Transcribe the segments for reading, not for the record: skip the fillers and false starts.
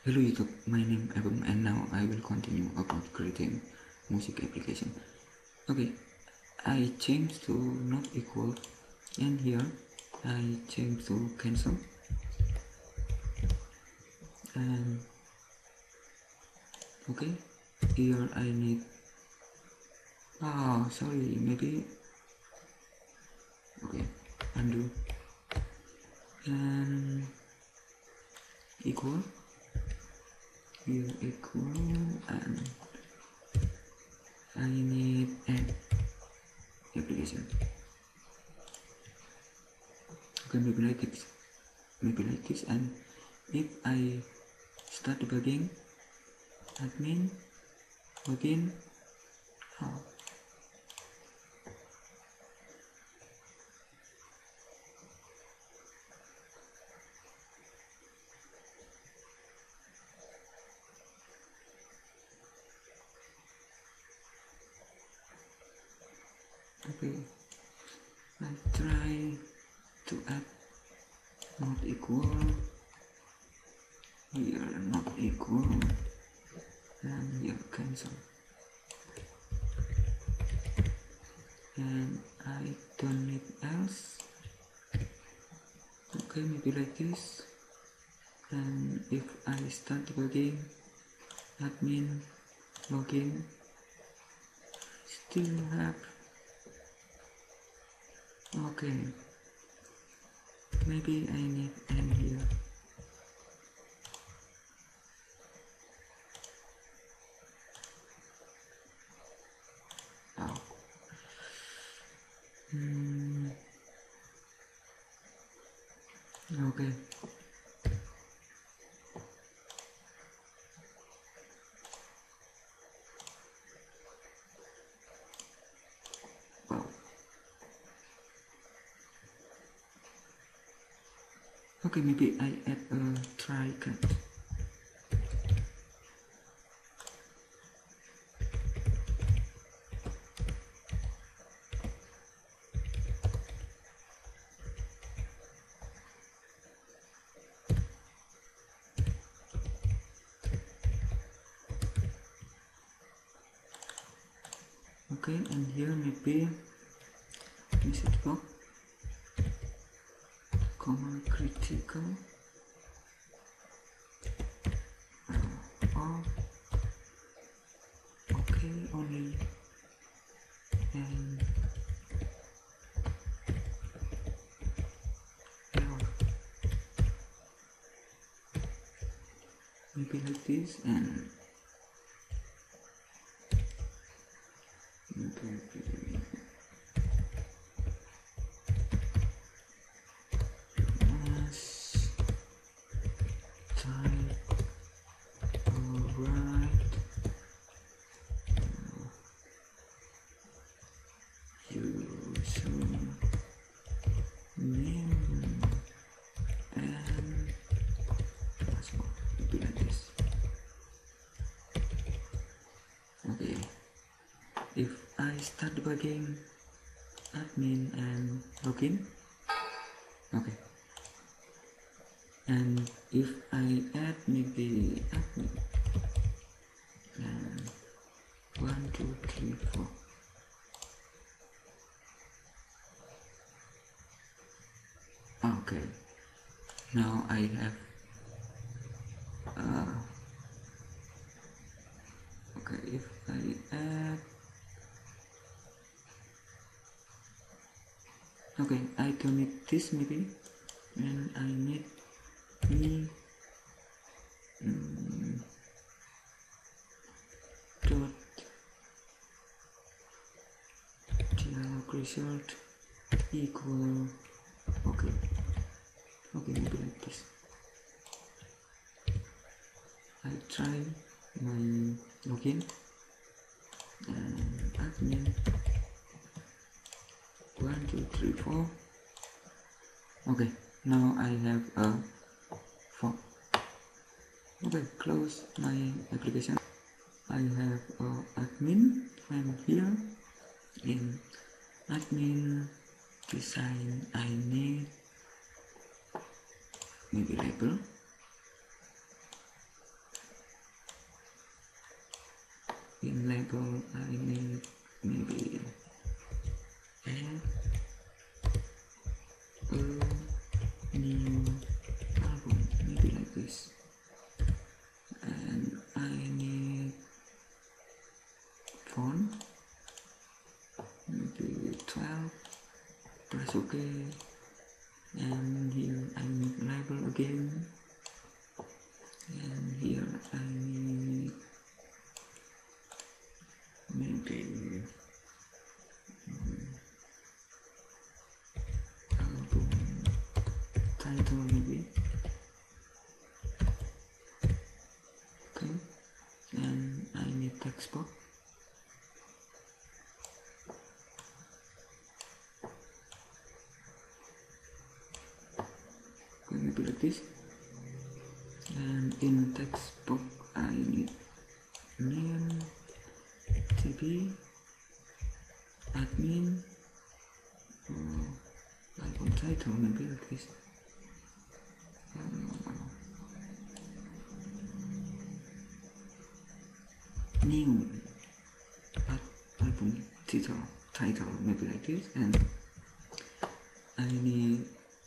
Hello YouTube, my name is Abum and now I will continue about creating music application. Okay, I change to not equal and here I change to cancel and okay, here I need sorry, maybe okay, undo and equal, here equal and I need add application. Okay, maybe like this, and if I start debugging admin login okay, I try to add not equal, here not equal and here cancel, and I don't need else. Okay, maybe like this, and if I start debugging admin login still have okay, maybe I need n here. Oh. Okay. Wow. Okay, maybe I add a try cut. Okay, and here maybe message box, comma critical, off, okay only, and error. Maybe like this, and maybe mass type alright. User name and password. Maybe like this. Okay. If I start debugging admin and login, okay, and if I add maybe admin and 1 2 3 4, okay, now I have okay, if I add okay, I don't need this maybe, and I need me dot dialog result equal okay, maybe like this. I try my login and admin 1 2 3 4. Okay, now I have a form. Okay, close my application. I have admin, and here in admin design I need maybe label In label I need maybe add a new album, maybe like this, and I need font, maybe 12, press OK, and here I need label again, and here I need maybe album title, maybe. Okay, and I need text box. Okay, maybe like this. And in text box I need name, TB, admin, album title, maybe like this. New album title, maybe like this, and I need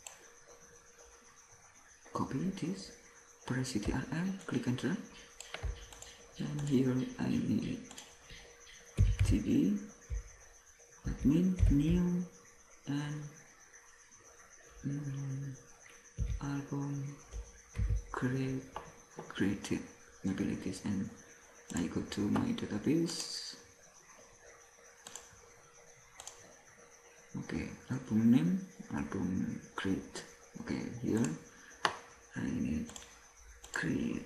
copy this, press Ctrl, click and drag, and here I need TB, admin, new, and album created, maybe like this, and I go to my database. Okay, album name, album create. Okay, here I need create.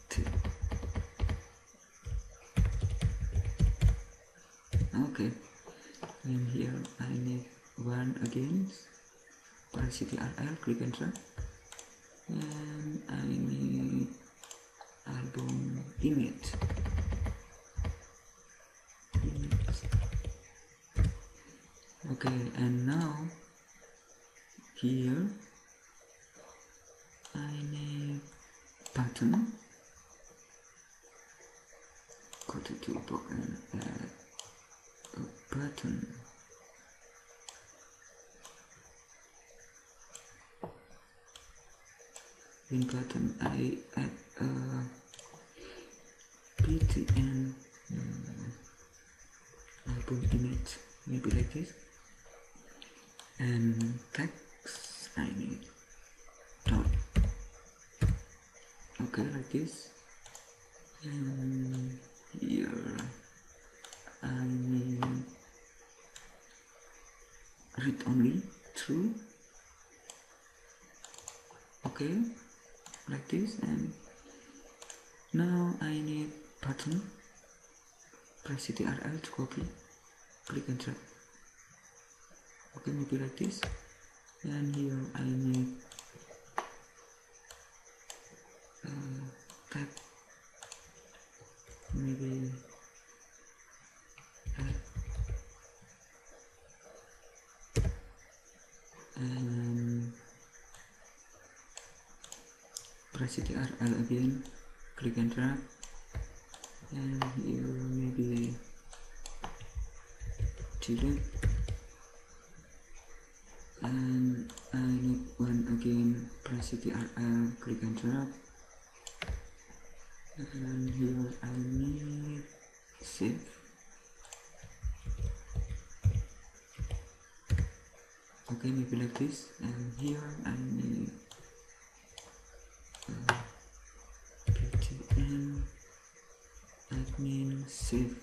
Okay, and here I need one again, press Ctrl, click and drag, and I need album image. Okay, and now here I need button. Go to toolbox and add a button. In button I add a btn album image, maybe like this, and text I need dot. Okay, like this, and here I need read only true. Okay, like this, and now I need button, press Ctrl to copy, click and drag. Okay, maybe like this, and here I need type, maybe and press Ctrl again, click and drag, and here maybe delete, and I need one again, press Ctrl, click and drag, and here I need save. Okay, maybe like this, and here I need btn admin save.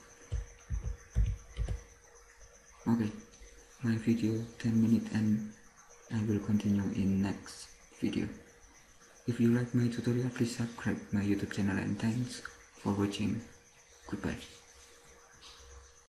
Okay, my video 10 minutes, and I will continue in next video. If you like my tutorial, please subscribe my YouTube channel, and thanks for watching. Goodbye.